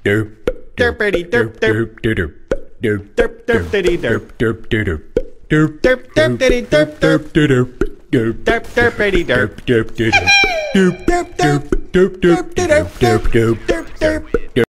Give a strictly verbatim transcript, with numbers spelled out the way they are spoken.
derpity derp derp derp derp derpity derp derp derp derp derp derpity derp derp derp derp derpity derp derp derp derp derp derp derp derp derp derp derp derp